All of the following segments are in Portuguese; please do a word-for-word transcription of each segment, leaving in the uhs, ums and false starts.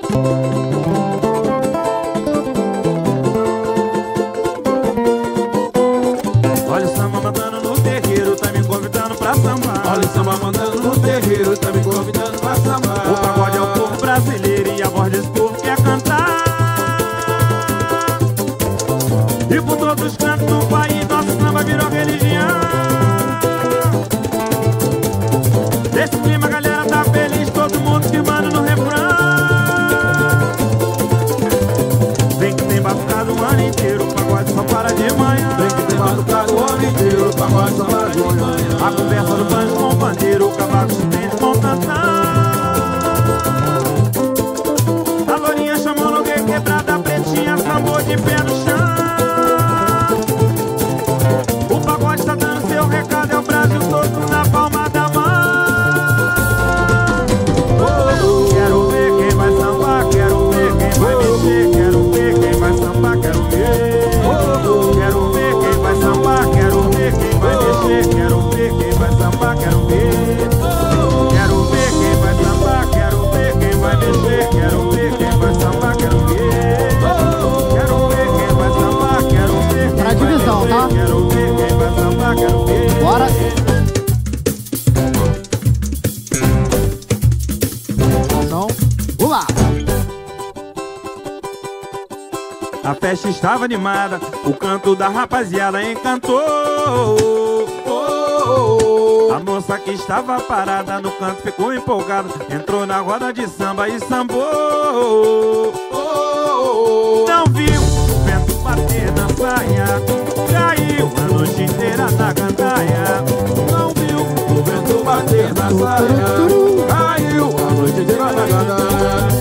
Olha o samba mandando no terreiro, tá me convidando pra sambar. Olha o samba mandando no terreiro, tá me convidando pra sambar. O pagode é o povo brasileiro e a voz desse povo quer cantar. E por todos os cantos do país nosso samba virou religião. Nesse clima a galera tá feliz, todo mundo firmando no refrão. Vem que tem batucado o ano inteiro, o pagode só para de manhã. Vem que tem batucado o ano inteiro, o pagode só para de manhã. A conversa do banjo com o pandeiro, o cavaco se tende com tantã. A lourinha chamou no gay quebrada, a pretinha sambou de pé no chão. O pagode tá dando seu recado, é o Brasil todo na palma da mão. Quero ver quem vai sambar, quero ver quem vai mexer, quero ver quem vai sambar, quero ver. Quero ver quem vai sambar, quero ver quem vai mexer, quero ver quem vai sambar, quero ver. Quero ver quem vai sambar, quero ver quem vai mexer, quero ver quem vai sambar, quero ver. Quero ver quem vai sambar, quero ver quem vai divisão, mexer, tá? quero ver quem vai sambar, quero ver. Bora. Atenção. Vamos lá. A festa estava animada, o canto da rapaziada encantou. A moça que estava parada no canto ficou empolgada, entrou na roda de samba e sambou. Não viu o vento bater na saia, caiu a noite inteira na gandaia. Não viu O vento bater na saia, caiu a noite inteira na gandaia.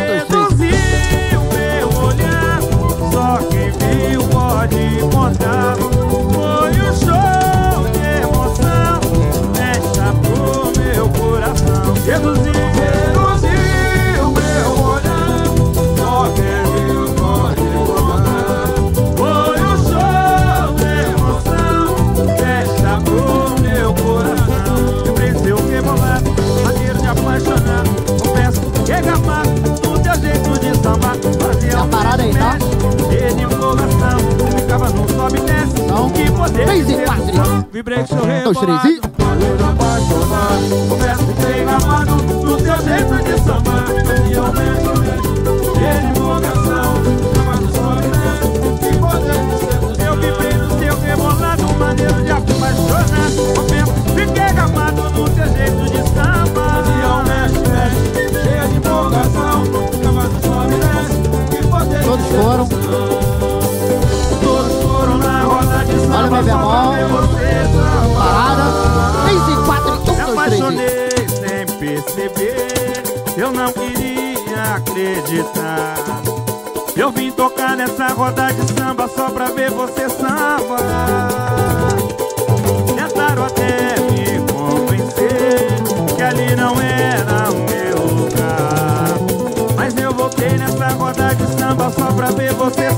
seduziu meu olhar, só quem viu pode contar. Foi um show de emoção, mexa pro meu coração. Seduziu, Seduziu meu olhar, só quem viu pode contar. foi um show de emoção, mexa pro meu coração. Me prendeu que bolado, maneiro de apaixonar. Confesso que é gamado, no teu jeito de sambar. Fazia Tá parado aí, tá? cheio de empolgação, ficava no sobe e desce. Não. Que poder Três de e quatro. sedução. Vibrei com seu Dois, rebolado, três e... Valeu de apaixonar, confesso que fiquei gamado no teu jeito de sambar. e eu mexo, mexo, cheio de empolgação. Chamado sobe, né? Que poder de sedução. Eu vibrei no seu rebolado, maneiro de apaixonar. Confesso que fiquei gamado no teu jeito de E eu sambar. mexo, mexo, cheio de empolgação. Chamado sobe, né? Que poder de Todos foram. sedução. Todos foram na roda de samba, Olha, meu só pra bemol. ver você sambar. Parada. três e quatro. Me um, dois, três e... apaixonei sem perceber, eu não queria acreditar. Eu vim tocar nessa roda de samba só pra ver você sambar. Tentaram até me convencer que ali não era o meu lugar, mas eu voltei nessa roda de samba só pra ver você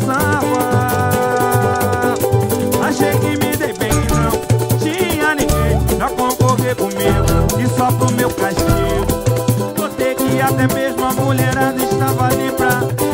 sambar. Achei que me dei bem, não tinha ninguém pra concorrer comigo, e só pro meu castigo notei que até mesmo a mulherada estava ali pra